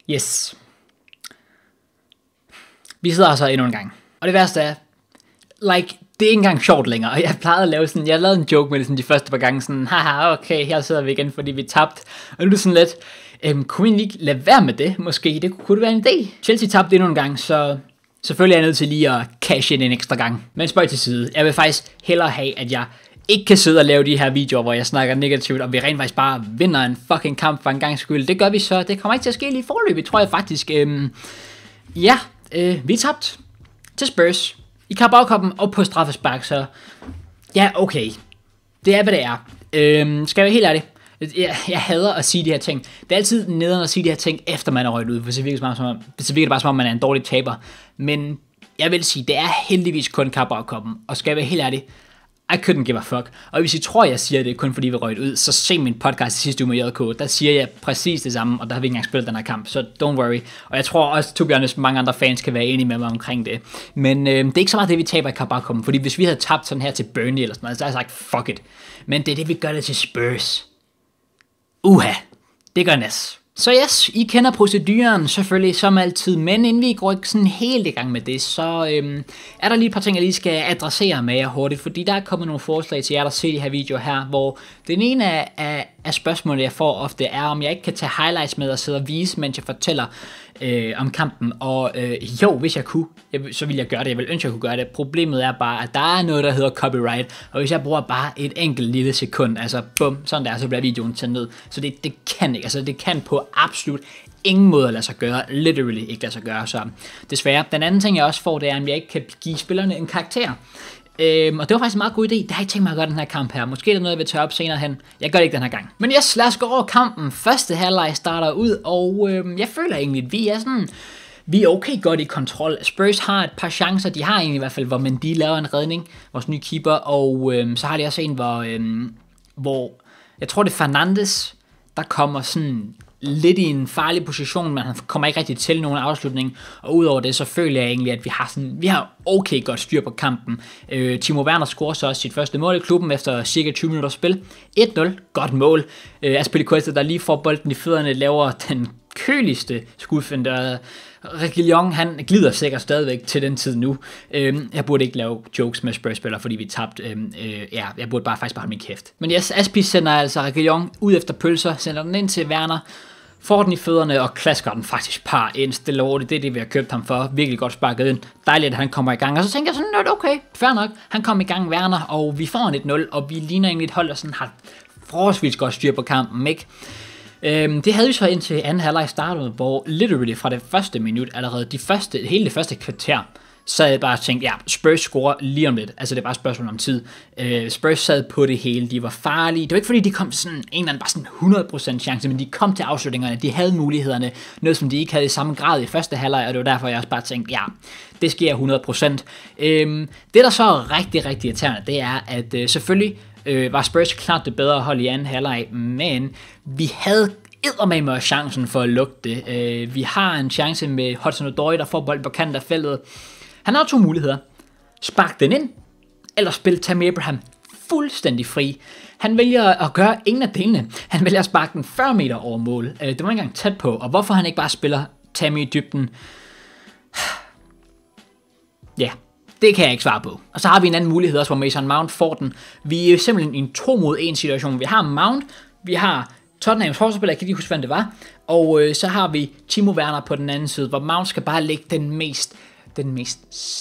Yes. Vi sidder her så endnu en gang. Og det værste er, det er ikke engang sjovt længere. Og jeg plejede at lave sådan, jeg lavede en joke med det sådan de første par gange, sådan, haha, okay, her sidder vi igen, fordi vi tabte. Og nu er det sådan lidt, kunne vi ikke lade være med det, måske? Det kunne være en idé. Chelsea tabte endnu en gang, så selvfølgelig er jeg nødt til lige at cash ind en ekstra gang. Men spøj til side, jeg vil faktisk hellere have, at jeg ikke kan sidde og lave de her videoer, hvor jeg snakker negativt, og vi rent faktisk bare vinder en fucking kamp for en gang skyld. Det gør vi så. Det kommer ikke til at ske lige i forløbet, tror jeg faktisk. Vi tabte til Spurs i Carabao Cup'en og på straffespark, så ja, okay. Det er, hvad det er. Skal jeg være helt ærlig? Jeg hader at sige de her ting. Det er altid nederen at sige de her ting, efter man er røget ud, for så virker det bare som om, man er en dårlig taber. Men jeg vil sige, det er heldigvis kun Carabao Cup'en, og skal jeg være helt ærlig, I couldn't give a fuck. Og hvis I tror, jeg siger det kun fordi vi røget ud, så se min podcast i sidste uge med JK. Der siger jeg præcis det samme, og der har vi ikke engang spillet den her kamp, så don't worry. Og jeg tror også, to be honest, mange andre fans kan være enige med mig omkring det. Men det er ikke så meget det, vi taber i Carabao Cup'en, fordi hvis vi havde tabt sådan her til Burnley eller sådan noget, så havde jeg sagt, fuck it. Men det er det, vi gør det til Spurs. Det gør næs. Så yes, I kender proceduren selvfølgelig som altid, men inden vi går sådan helt i gang med det, så er der lige et par ting, jeg lige skal adressere med jer hurtigt, fordi der er kommet nogle forslag til jer, der ser de her videoer her, hvor den ene af spørgsmålene, jeg får ofte, er, om jeg ikke kan tage highlights med og sidde og vise, mens jeg fortæller om kampen, og jo, hvis jeg kunne, så ville jeg gøre det, jeg ville ønske, jeg kunne gøre det. Problemet er bare, at der er noget, der hedder copyright, og hvis jeg bruger bare et enkelt lille sekund, altså bum, sådan der, så bliver videoen taget ned, så det kan ikke, altså det kan på absolut ingen måde lade sig gøre, literally ikke lade sig gøre, så desværre. Den anden ting, jeg også får, det er, at jeg ikke kan give spillerne en karakter. Og det var faktisk en meget god idé. Det har jeg ikke tænkt mig at gøre den her kamp her. Måske er det noget, jeg vil tage op senere hen. Jeg gør det ikke den her gang. Men yes, lad os gå over kampen. Første halvleg starter ud, og jeg føler egentlig, at vi er okay godt i kontrol. Spurs har et par chancer. De har egentlig i hvert fald, hvor Mendy laver en redning, vores nye keeper, og så har de også en, hvor jeg tror det er Fernandes, der kommer sådan lidt i en farlig position, men han kommer ikke rigtig til nogen afslutning, og udover det, så føler jeg egentlig, at vi har okay godt styr på kampen. Timo Werner scorer så også sit første mål i klubben efter cirka 20 minutter spil. 1-0, godt mål. Azpilicueta, der lige får bolden i fødderne, laver den køligste skudfinder. Reguilon, han glider sikkert stadigvæk til den tid nu. Jeg burde ikke lave jokes med Spurs-spillere, fordi vi tabte. Jeg burde bare faktisk bare holde min kæft. Men yes, Aspi sender altså Reguilon ud efter pølser, sender den ind til Werner, får den i fødderne og klasker den faktisk par ind stille over det. Det er det, vi har købt ham for. Virkelig godt sparket ind. Dejligt, at han kommer i gang. Og så tænker jeg sådan, okay, fair nok. Han kommer i gang, Werner, og vi får en 1-0, og vi ligner egentlig et hold, der sådan har forholdsvis godt styr på kampen, ikke? Det havde vi så indtil anden halvleg startede, hvor literally fra det første minut, allerede hele det første kvarter, så havde jeg bare tænkt, ja, Spurs scorer lige om lidt. Altså det er bare et spørgsmål om tid. Spurs sad på det hele, de var farlige. Det var ikke fordi, de kom til sådan en eller anden bare sådan 100% chance, men de kom til afslutningerne, de havde mulighederne, noget som de ikke havde i samme grad i første halvleg, og det var derfor, jeg også bare tænkte, ja, det sker 100%. Det der så er rigtig, rigtig irriterende, det er, at selvfølgelig var Spurs klart det bedre hold i anden halvleg, men vi havde eddermame chancen for at lukke det. Vi har en chance med Hudson-Odoi, der får bolden på kanten af feltet. Han har to muligheder. Spark den ind, eller spille Tammy Abraham fuldstændig fri. Han vælger at gøre ingen af delene. Han vælger at sparke den 40 meter over mål. Det var ikke engang tæt på, og hvorfor han ikke bare spiller Tammy i dybden? Ja, det kan jeg ikke svare på. Og så har vi en anden mulighed også, hvor Mason Mount får den. Vi er simpelthen i en 2-mod-1 situation. Vi har Mount, vi har Tottenhams forsvarsspiller, jeg kan ikke huske, hvem det var. Og så har vi Timo Werner på den anden side, hvor Mount skal bare lægge den mest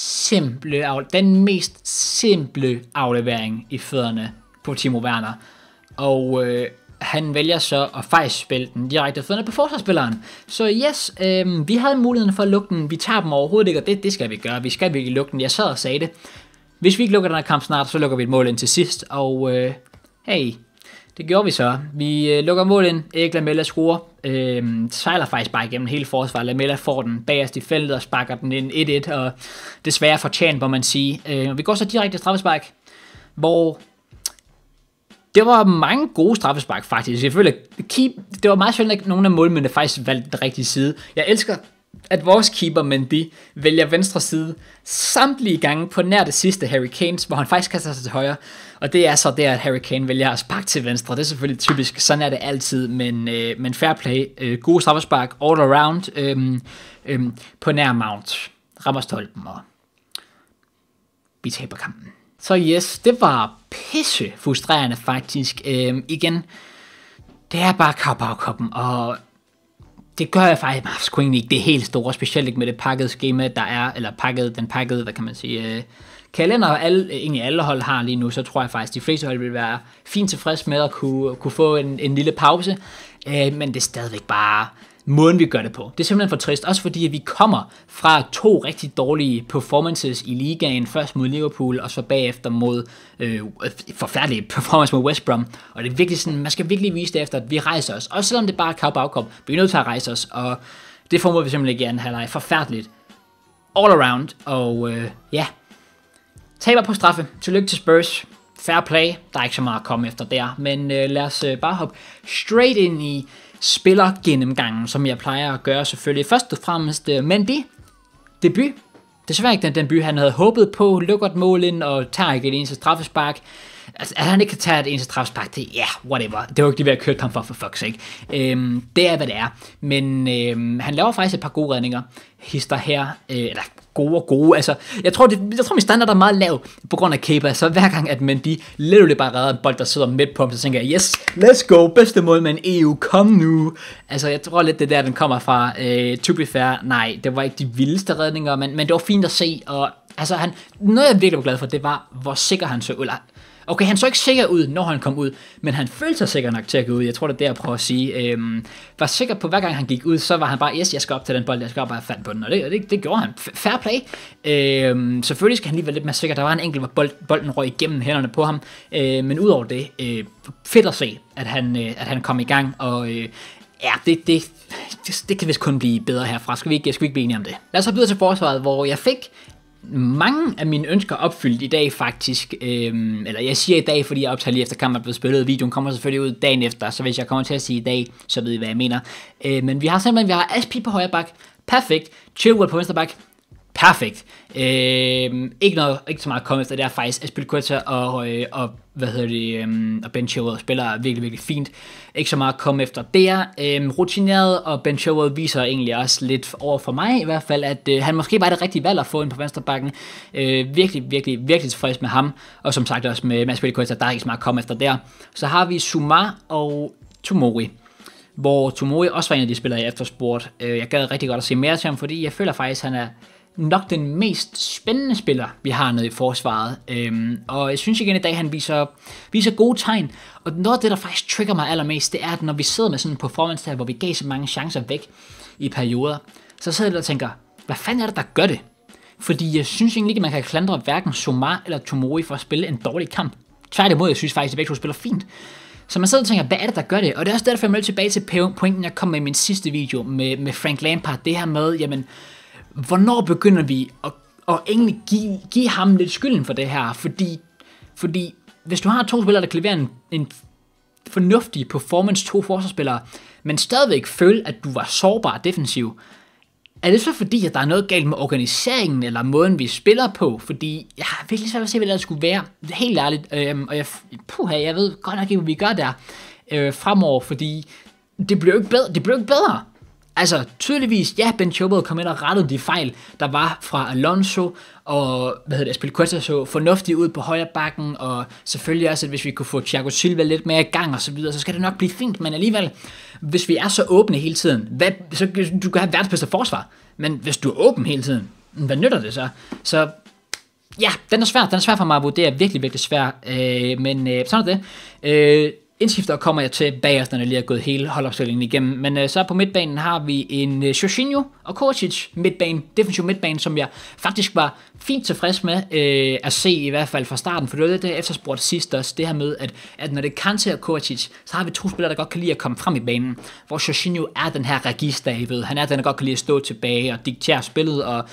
simple aflevering i fødderne på Timo Werner. Og han vælger så at faktisk spille den direkte i fødderne på forsvarsspilleren. Så yes, vi havde muligheden for at lukke den. Vi tager dem overhovedet ikke, og det skal vi gøre. Vi skal virkelig lukke den. Jeg sad og sagde det. Hvis vi ikke lukker den her kamp snart, så lukker vi et mål ind til sidst. Og hey, det gjorde vi så. Vi lukker mål ind. Erik Lamela scorer. Sejler faktisk bare igennem hele forsvaret. Lamela får den bagerst i feltet og sparker den ind 1-1. Og desværre fortjent, må man sige. Vi går så direkte straffespark, hvor det var mange gode straffespark faktisk. Jeg føler, det var meget sjældent, at nogle af målmændene faktisk valgte den rigtige side. Jeg elsker at vores keeper Mendy vælger venstre side samtlige gange på nær det sidste Harry Kane, hvor han faktisk kaster sig til højre. Og det er så der, at Harry Kane vælger at sparke til venstre. Det er selvfølgelig typisk, sådan er det altid, men fair play, gode straffespark all around, på nær Mount, rammer stolpen, og vi taber kampen. Så yes, det var pisse frustrerende faktisk. Igen, det er bare Carabao-koppen, og det gør jeg faktisk sgu egentlig ikke det helt store, specielt ikke med det pakkede schema, der er, eller den pakkede, hvad kan man sige, kalender, egentlig alle hold har lige nu, så tror jeg faktisk, de fleste hold vil være fint tilfreds med at kunne få en lille pause, men det er stadigvæk bare måden, vi gør det på. Det er simpelthen for trist, også fordi at vi kommer fra 2 rigtig dårlige performances i ligaen, først mod Liverpool, og så bagefter mod forfærdelige performance mod West Brom, og det er virkelig sådan, man skal virkelig vise det efter, at vi rejser os, også selvom det bare er Carabao-Cup, vi er nødt til at rejse os, og det formår vi simpelthen ikke i anden halvleg. Forfærdeligt. All around, og ja, taber på straffe. Tillykke til Spurs. Fair play. Der er ikke så meget at komme efter der, men lad os bare hoppe straight ind i spillergennemgangen, som jeg plejer at gøre selvfølgelig. Først og fremmest Mendy, debut. Desværre ikke den debut, han havde håbet på. Lukker et mål ind og tager ikke et eneste straffespark. Altså, at han ikke kan tage et eneste straffespark, det whatever. Det var ikke det, vi har kørt ham for fuck's sake. Det er, hvad det er. Men han laver faktisk et par gode redninger. Hister her, eller gode. Altså, jeg tror, min standard er meget lav på grund af Kepa, så hver gang, at Mendy literally bare redder en bold, der sidder midt på ham, så tænker jeg, yes, let's go, bedste mål med en EU, kom nu. Altså, jeg tror lidt, det der, den kommer fra. To be fair, nej, det var ikke de vildeste redninger, men det var fint at se, og altså, noget jeg virkelig var glad for, det var, hvor sikker han så, eller okay, han så ikke sikker ud, når han kom ud, men han følte sig sikker nok til at gå ud. Jeg tror, det er det, jeg prøver at sige. Var sikker på, hver gang han gik ud, så var han bare, yes, jeg skal op til den bold, jeg skal op og have fat på den, og det gjorde han. Fair play. Selvfølgelig skal han lige være lidt mere sikker. Der var en enkelt, hvor bolden røg igennem hænderne på ham, men udover det, fedt at se, at han kom i gang, og ja, det kan vist kun blive bedre herfra. Skal vi ikke blive enige om det? Lad os så videre til forsvaret, hvor jeg fik mange af mine ønsker opfyldt i dag faktisk, eller jeg siger i dag, fordi jeg optager lige efter kampen er blevet spillet. Videoen kommer selvfølgelig ud dagen efter, så hvis jeg kommer til at sige i dag, så ved I, hvad jeg mener. Men vi har Aspi på højre bak, perfekt. Chilwell på venstre bak, perfekt. Ikke så meget at komme efter, det er faktisk Azpilicueta og Ben Chilwell spiller virkelig, virkelig fint. Ikke så meget at komme efter der. Rutineret, og Ben Chilwell viser egentlig også lidt over for mig i hvert fald, at han måske var det rigtige valg at få ind på venstrebakken. Virkelig, virkelig, virkelig tilfreds med ham, og som sagt også med Azpilicueta, der er ikke så meget at komme efter der. Så har vi Suma og Tomori, hvor Tomori også var en af de spillere, jeg efterspurgte. Jeg gad rigtig godt at se mere til ham, fordi jeg føler faktisk, han er nok den mest spændende spiller, vi har nede i forsvaret. Og jeg synes igen i dag, han viser gode tegn. Og noget af det, der faktisk trigger mig allermest, det er, at når vi sidder med sådan en performance der, hvor vi gav så mange chancer væk i perioder, så sidder jeg og tænker, hvad fanden er det, der gør det? Fordi jeg synes egentlig ikke, at man kan klandre hverken Somar eller Tomori for at spille en dårlig kamp. Tværtimod, jeg synes faktisk, at begge to spiller fint. Så man sidder og tænker, hvad er det, der gør det? Og det er også derfor, jeg melder tilbage til pointen, jeg kom med i min sidste video med Frank Lampard. Det her med, jamen, hvornår begynder vi at egentlig give ham lidt skylden for det her? Fordi hvis du har 2 spillere, der kan levere en fornuftig performance, 2 forsvarsspillere, men stadigvæk føle, at du var sårbar defensiv, er det så fordi, at der er noget galt med organiseringen, eller måden, vi spiller på? Fordi jeg har virkelig svært at se, hvad det skulle være. Helt ærligt. Og jeg ved godt nok ikke, hvad vi gør der fremover, fordi det blev ikke bedre. Altså, tydeligvis, ja, Ben Chilwell kom ind og rettede de fejl, der var fra Alonso, og Azpilicueta så fornuftigt ud på højre bakken, og selvfølgelig også, at hvis vi kunne få Thiago Silva lidt mere i gang og så videre, så skal det nok blive fint, men alligevel, hvis vi er så åbne hele tiden, så du kan have verdens bedste forsvar, men hvis du er åben hele tiden, hvad nytter det så? Så ja, den er svær for mig at vurdere, virkelig, virkelig svær, men sådan er det. Indskifter kommer jeg til bagefter, når jeg lige har gået hele holdopstillingen igennem. Men så på midtbanen har vi en Jorginho og Kovacic midtbane, defensiv midtbane, som jeg faktisk var fint tilfreds med at se i hvert fald fra starten. For det var det, jeg efterspurgte sidst også, det her med, at når det kan til at Kovacic, så har vi 2 spillere, der godt kan lide at komme frem i banen. Hvor Jorginho er den her regis-David. Han er den, der godt kan lide at stå tilbage og diktere spillet og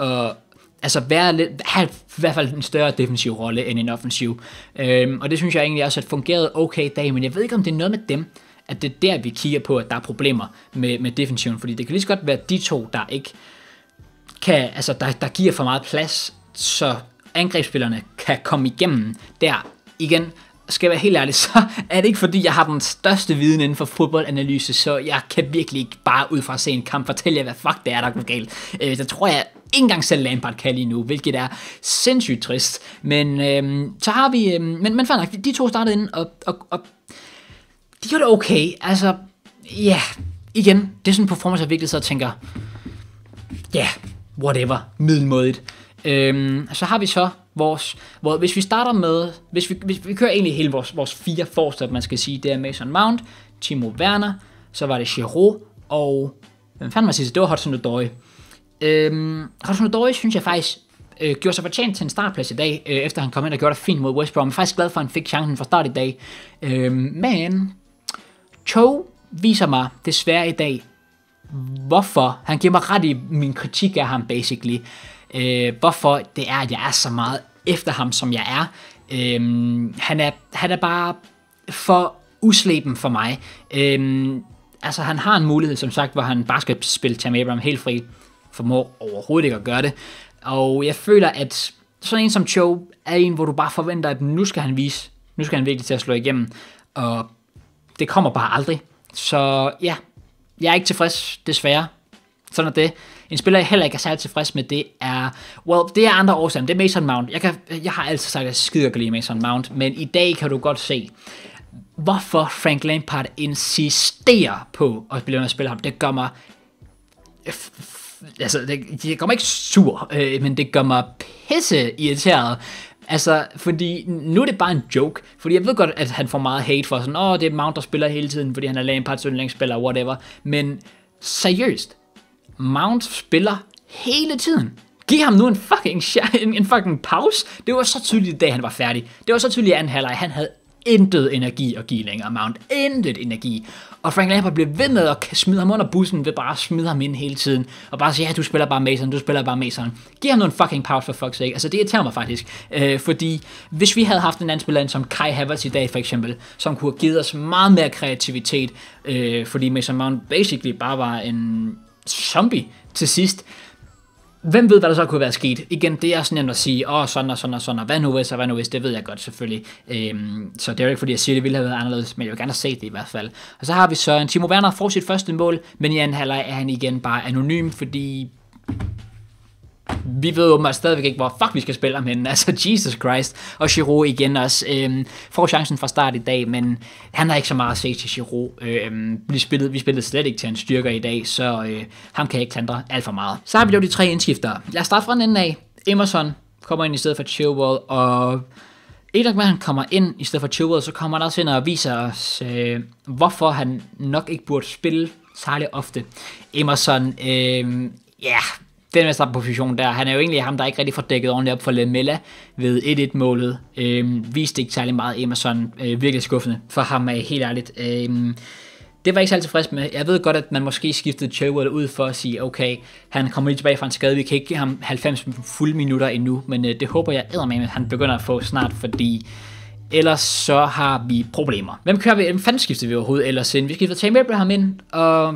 altså have i hvert fald en større defensiv rolle end en offensiv. Og det synes jeg egentlig også, at fungerede okay i dag, men jeg ved ikke, om det er noget med dem, at det er der, vi kigger på, at der er problemer med defensiven, fordi det kan lige så godt være de to, der ikke kan, altså der giver for meget plads, så angrebsspillerne kan komme igennem der. Igen, skal jeg være helt ærlig, så er det ikke fordi, jeg har den største viden inden for fodboldanalyse, så jeg kan virkelig ikke bare ud fra at se en kamp fortælle jer, hvad fuck det er, der går galt. Det tror jeg ikke engang selv Lampard kan lige nu, hvilket er sindssygt trist. Men så har vi, men fair nok, de to startede ind, og de gjorde det okay. Altså, ja, igen, det er sådan en performance, jeg virkelig så tænker, ja, whatever, middelmådigt. Så har vi så hvis vi starter med, hvis vi kører egentlig hele vores 4 forreste, man skal sige, det er Mason Mount, Timo Werner, så var det Giroud, og hvem fanden man siger, det var Hudson-Odoi. Hudson-Odoi synes jeg faktisk gjorde sig fortjent til en startplads i dag, efter han kom ind og gjorde det fint mod West Brom. Jeg er faktisk glad for, at han fik chancen fra start i dag. Men Cho viser mig desværre i dag, hvorfor, han giver mig ret i min kritik af ham basically, hvorfor det er, at jeg er så meget efter ham, som jeg er. Han er bare for usleben for mig. Altså han har en mulighed, som sagt, hvor han bare skal spille Tammy Abraham helt fri, formår overhovedet ikke at gøre det. Og jeg føler, at sådan en som Cho er en, hvor du bare forventer, at nu skal han virkelig til at slå igennem, og det kommer bare aldrig. Så ja, jeg er ikke tilfreds, desværre. Sådan er det. En spiller, jeg heller ikke er særlig tilfreds med, det er andre årsager. Det er Mason Mount. Jeg har altid sagt, at jeg skider godt lide Mason Mount, men i dag kan du godt se, hvorfor Frank Lampard insisterer på at spille ham. Det gør mig det gør mig ikke sur, men det gør mig pisse irriteret. Altså, fordi nu er det bare en joke. Fordi jeg ved godt, at han får meget hate for sådan, det er Mount, der spiller hele tiden, fordi han er Lampards yndlingsspiller, whatever. Men seriøst, Mount spiller hele tiden. Giv ham nu en fucking pause. Det var så tydeligt, da han var færdig. Det var så tydeligt i anden halvleg. Han havde intet energi at give længere, Mount. Intet energi. Og Frank Lampard blev ved med at smide ham under bussen, ved bare at smide ham ind hele tiden. Og bare sige, ja, du spiller bare Mason. Giv ham nu en fucking pause for fuck's sake. Altså, det irriterer mig faktisk. Fordi hvis vi havde haft en anden spiller som Kai Havertz i dag, for eksempel, som kunne have givet os meget mere kreativitet, fordi Mason Mount basically bare var en zombie til sidst. Hvem ved, hvad der så kunne være sket? Igen, det er sådan nemt at sige, sådan og hvad nu hvis, det ved jeg godt selvfølgelig. Så det er jo ikke, fordi jeg siger, det ville have været anderledes, men jeg vil gerne have set det i hvert fald. Og så har vi så en Timo Werner får sit første mål, men i anden halvleg er han igen bare anonym, fordi vi ved åbenbart stadigvæk ikke, hvor fuck vi skal spille ham henne. Altså, Jesus Christ. Og Giroud igen også får chancen fra start i dag, men han har ikke så meget at se til Giroud. Vi spillede slet ikke til hans styrker i dag, så ham kan jeg ikke klandre alt for meget. Så har vi jo de 3 indskiftere. Lad os starte fra den ende af. Emerson kommer ind i stedet for Chilwell, og ikke nok med, at han kommer ind i stedet for Chilwell, så kommer han også ind og viser os, hvorfor han nok ikke burde spille særlig ofte. Emerson, den mest position der, han er jo egentlig ham, der ikke rigtig får dækket ordentligt op for Lamela ved 1-1-målet. Viste ikke særlig meget Emerson, virkelig skuffende for ham, helt ærligt. Det var ikke særlig tilfreds med. Jeg ved godt, at man måske skiftede Chilwell ud for at sige, okay, han kommer lige tilbage fra en skade, vi kan ikke give ham 90 fulde minutter endnu, men det håber jeg eddermame, at han begynder at få snart, fordi ellers så har vi problemer. Hvem kører vi? Hvem fanden skifter vi overhovedet ellers ind? Vi skifter Tammy Abraham ind, og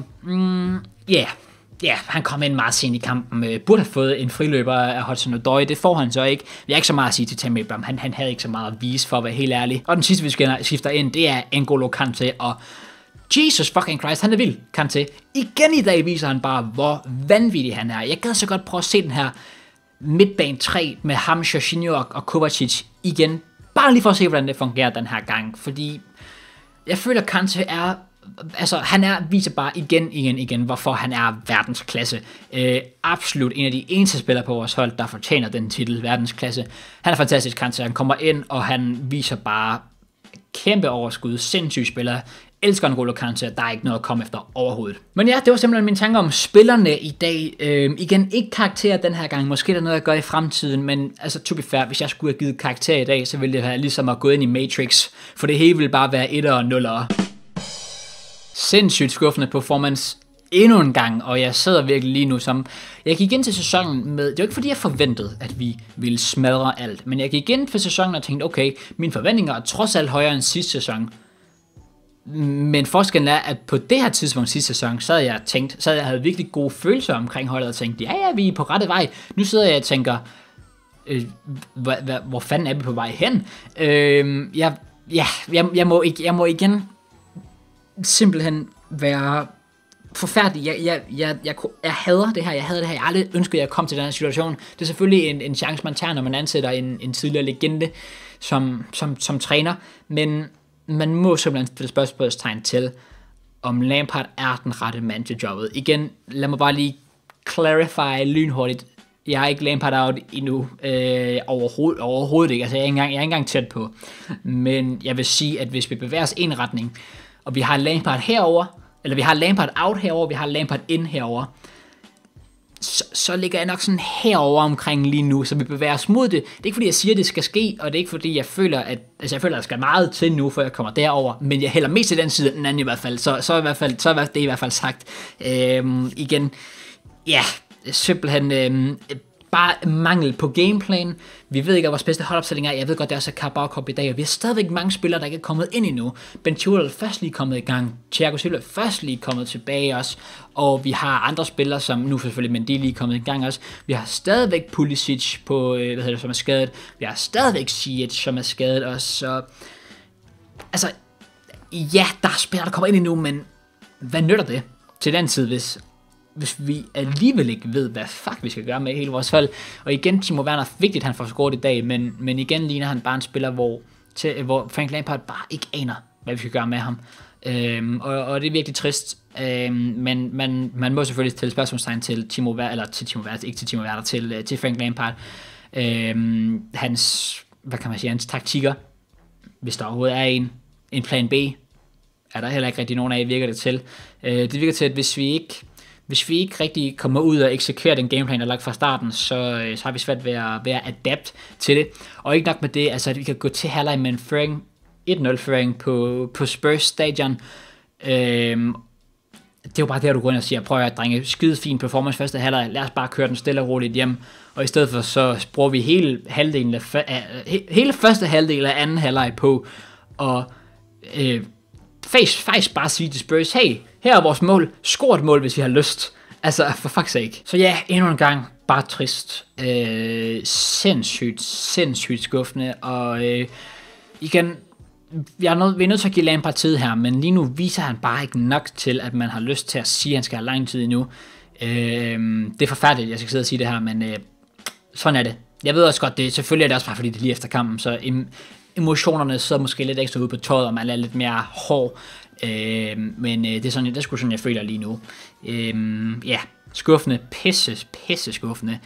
Ja, han kom ind meget sent i kampen, burde have fået en friløber af Hudson-Odoi, det får han så ikke. Vi har ikke så meget at sige til Tammy Abraham, han havde ikke så meget at vise for at være helt ærlig. Og den sidste, vi skifter ind, det er N'Golo Kanté, og Jesus fucking Christ, han er vild, Kanté. Igen i dag viser han bare, hvor vanvittig han er. Jeg gad så godt prøve at se den her midtbane 3 med ham, Jorginho og Kovacic igen. Bare lige for at se, hvordan det fungerer den her gang, fordi jeg føler, Kanté er... Altså, viser bare igen, hvorfor han er verdensklasse. Absolut en af de eneste spillere på vores hold, der fortjener den titel, verdensklasse. Han er fantastisk, Kanté. Han kommer ind, og han viser bare kæmpe overskud, sindssyg spiller. Elsker N'Golo Kanté, der er ikke noget at komme efter overhovedet. Men ja, det var simpelthen mine tanker om spillerne i dag. Igen, ikke karakterer den her gang. Måske er der noget at gøre i fremtiden, men altså, to be fair, hvis jeg skulle have givet karakter i dag, så ville det have ligesom at gå ind i Matrix, for det hele ville bare være 1'er og 0'er. Sindssygt skuffende performance endnu en gang, og jeg sidder virkelig lige nu som... Jeg gik ind til sæsonen med... Det var ikke fordi, jeg forventede, at vi ville smadre alt, men jeg gik ind for sæsonen og tænkte, okay, mine forventninger er trods alt højere end sidste sæson. Men forskellen er, at på det her tidspunkt sidste sæson, så havde jeg virkelig gode følelser omkring holdet, og tænkte, ja, vi er på rette vej. Nu sidder jeg og tænker, hvor fanden er vi på vej hen? Jeg må igen simpelthen være forfærdelig. Jeg hader det her. Jeg har aldrig ønsket, at jeg kom til den her situation. Det er selvfølgelig en chance, man tager, når man ansætter en tidligere legende som træner, men man må simpelthen stille spørgsmålstegn til, om Lampard er den rette mand til jobbet. Igen, lad mig bare lige clarify lynhurtigt. Jeg har ikke Lampard out endnu, overhovedet ikke. Altså, jeg er ikke engang tæt på. Men jeg vil sige, at hvis vi bevæger os i en retning, og vi har Lampard herover, eller vi har Lampard out herover, vi har Lampard in herover, så ligger jeg nok sådan herover omkring lige nu, så vi bevæger os mod det. Det er ikke fordi, jeg siger, at det skal ske, og det er ikke fordi, jeg føler, at der skal meget til nu, før jeg kommer derover, men jeg hælder mest til den side, den anden i hvert fald, så er det i hvert fald sagt. Igen, ja, simpelthen bare mangel på gameplan. Vi ved ikke, hvad vores bedste holdopstilling er. Jeg ved godt, det er også Carabao Cup i dag, og vi har stadigvæk mange spillere, der ikke er kommet ind endnu. Ben Chilwell er først lige kommet i gang. Thiago Silva er først lige kommet tilbage også. Og vi har andre spillere, som nu selvfølgelig Mendy lige kommet i gang også. Vi har stadigvæk Pulisic på, som er skadet. Vi har stadigvæk Ziyech, som er skadet også. Så, altså, ja, der er spillere, der kommer ind endnu, men hvad nytter det til den tid, hvis vi alligevel ikke ved, hvad fuck vi skal gøre med hele vores hold. Og igen, Timo Werner er vigtigt, at han får scoret i dag, men igen ligner han bare en spiller, hvor Frank Lampard bare ikke aner, hvad vi skal gøre med ham. Og det er virkelig trist. Men man må selvfølgelig stille spørgsmålstegn til Timo Werner, til Frank Lampard. Hans taktikker, hvis der overhovedet er en plan B, er der heller ikke rigtig nogen af, virker det til. Det virker til, at hvis vi ikke rigtig kommer ud og eksekverer den gameplan, der er lagt fra starten, så har vi svært ved at adapt til det. Og ikke nok med det, altså at vi kan gå til halvleg med en føring, 1-0-føring på Spurs stadion. Det er jo bare der, du går ind og siger, prøv at drenge, skide fin performance første halvleg, lad os bare køre den stille og roligt hjem. Og i stedet for, så bruger vi hele første halvdel af anden halvleg på og faktisk bare sige til Spurs, hey, her er vores mål, skor et mål, hvis vi har lyst. Altså, for fuck's sake. Så ja, endnu en gang, bare trist. Sindssygt skuffende. Og igen, vi er nødt til at give Lampard tid her, men lige nu viser han bare ikke nok til, at man har lyst til at sige, at han skal have lang tid endnu. Det er forfærdeligt, jeg skal sidde og sige det her, men sådan er det. Jeg ved også godt, selvfølgelig er det også bare, fordi det er lige efter kampen, så emotionerne sidder måske lidt ekstra ude på tøjet, og man er lidt mere hård. Men det er sgu sådan, jeg føler lige nu. Ja, skuffende, pisse skuffende.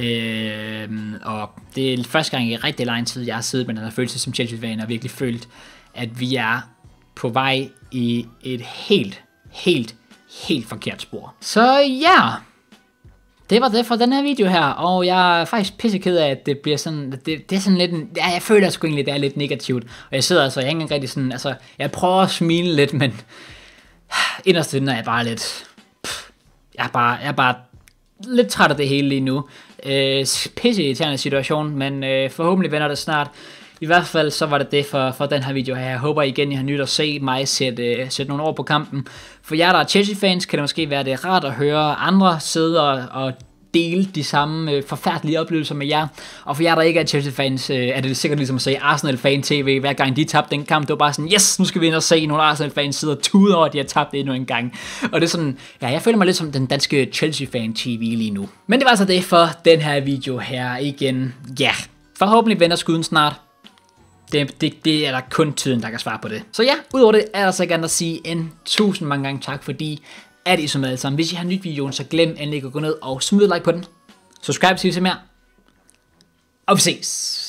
Og det er første gang i rigtig lang tid, jeg har siddet med den her følelse som Chelsea-fan, og virkelig følt, at vi er på vej i et helt forkert spor. Så ja, det var det for den her video her, og jeg er faktisk pisseked af, at det bliver sådan, det er sådan lidt, jeg føler sgu egentlig, det er lidt negativt, og jeg sidder altså, jeg er ikke rigtig sådan, altså, jeg prøver at smile lidt, men inderst inde er jeg bare lidt, jeg er bare lidt træt af det hele lige nu. Pisse irriterende situation, men forhåbentlig vender det snart. I hvert fald så var det for den her video her. Jeg håber igen, I har nyt at se mig sætte nogle ord på kampen. For jer, der er Chelsea-fans, kan det måske være det rart at høre andre sidde og dele de samme forfærdelige oplevelser med jer. Og for jer, der ikke er Chelsea-fans, er det sikkert ligesom at se Arsenal-fan-tv, hver gang de tabte den kamp. Det var bare sådan, yes, nu skal vi ind og se nogle Arsenal-fans sidde og tude over, at de har tabt endnu en gang. Og det er sådan, ja, jeg føler mig lidt som den danske Chelsea-fan-tv lige nu. Men det var altså det for den her video her igen. Ja, forhåbentlig vender skuden snart. Det er der kun tiden, der kan svare på det. Så ja, udover det er der så gerne at sige en 1000 mange gange tak, fordi at I så med alle sammen. Hvis I har nyt videoen, så glem endelig at gå ned og smid like på den. Subscribe, hvis I vil se mere. Og vi ses.